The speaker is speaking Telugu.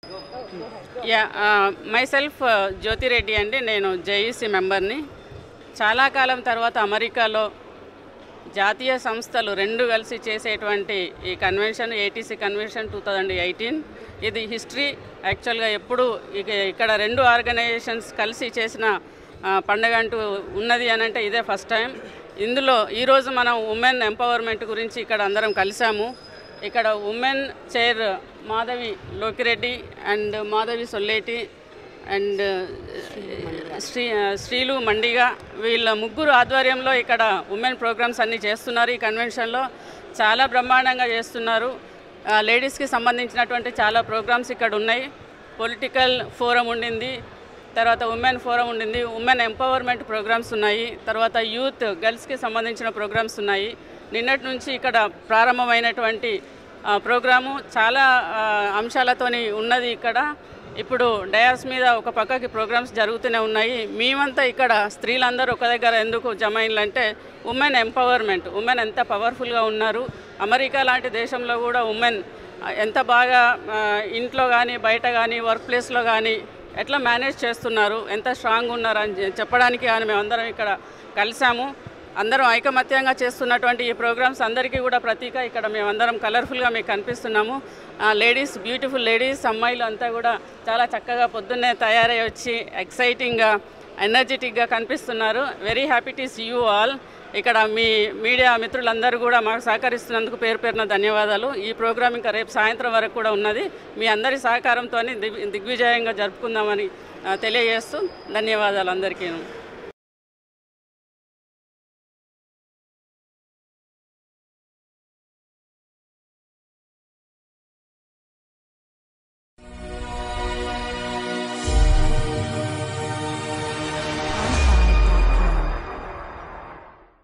మైసెల్ఫ్ జ్యోతి రెడ్డి అండి. నేను జేఈసీ మెంబర్ని. చాలా కాలం తర్వాత అమెరికాలో జాతీయ సంస్థలు రెండు కలిసి చేసేటువంటి ఈ కన్వెన్షన్, ఏటీసీ కన్వెన్షన్ 2018, ఇది హిస్టరీ. యాక్చువల్గా ఎప్పుడు ఇక్కడ రెండు ఆర్గనైజేషన్స్ కలిసి చేసిన పండుగ అంటూ ఉన్నది అని అంటే ఇదే ఫస్ట్ టైం. ఇందులో ఈరోజు మనం ఉమెన్ ఎంపవర్మెంట్ గురించి ఇక్కడ అందరం కలిసాము. ఇక్కడ women chair Madhavi Lokireddy and Madhavi Solleti and Srilu Mandiga, వీళ్ళ ముగ్గురు ఆధ్వర్యంలో ఇక్కడ ఉమెన్ ప్రోగ్రామ్స్ అన్నీ చేస్తున్నారు. ఈ కన్వెన్షన్లో చాలా బ్రహ్మాండంగా చేస్తున్నారు. లేడీస్కి సంబంధించినటువంటి చాలా ప్రోగ్రామ్స్ ఇక్కడ ఉన్నాయి. పొలిటికల్ ఫోరం ఉండింది, తర్వాత ఉమెన్ ఫోరం ఉండింది, ఉమెన్ ఎంపవర్మెంట్ ప్రోగ్రామ్స్ ఉన్నాయి, తర్వాత యూత్ గర్ల్స్కి సంబంధించిన ప్రోగ్రామ్స్ ఉన్నాయి. నిన్నటి నుంచి ఇక్కడ ప్రారంభమైనటువంటి ప్రోగ్రాము చాలా అంశాలతోని ఉన్నది. ఇక్కడ ఇప్పుడు డయాస్ మీద ఒక పక్కకి ప్రోగ్రామ్స్ జరుగుతూనే ఉన్నాయి. మేమంతా ఇక్కడ స్త్రీలందరూ ఒక దగ్గర ఎందుకు జమైన్లంటే ఉమెన్ ఎంపవర్మెంట్, ఉమెన్ ఎంత పవర్ఫుల్గా ఉన్నారు. అమెరికా లాంటి దేశంలో కూడా ఉమెన్ ఎంత బాగా ఇంట్లో కానీ బయట కానీ వర్క్ ప్లేస్లో కానీ ఎట్లా మేనేజ్ చేస్తున్నారు, ఎంత స్ట్రాంగ్ ఉన్నారు అని చెప్పడానికి కానీ మేమందరం ఇక్కడ కలిసాము. అందరం ఐకమత్యంగా చేస్తున్నటువంటి ఈ ప్రోగ్రామ్స్ అందరికీ కూడా ప్రతీక. ఇక్కడ మేమందరం కలర్ఫుల్గా మీకు కనిపిస్తున్నాము. లేడీస్, బ్యూటిఫుల్ లేడీస్, అమ్మాయిలు అంతా కూడా చాలా చక్కగా పొద్దున్నే తయారై వచ్చి ఎక్సైటింగ్గా, ఎనర్జెటిక్గా కనిపిస్తున్నారు. Very happy to see you all. ఇక్కడ మీ మీడియా మిత్రులందరూ కూడా మాకు సహకరిస్తున్నందుకు పేరు పేరున ధన్యవాదాలు. ఈ ప్రోగ్రాం ఇంకా రేపు సాయంత్రం వరకు కూడా ఉన్నది. మీ అందరి సహకారంతో దిగ్విజయంగా జరుపుకుందామని తెలియజేస్తూ ధన్యవాదాలు అందరికీ.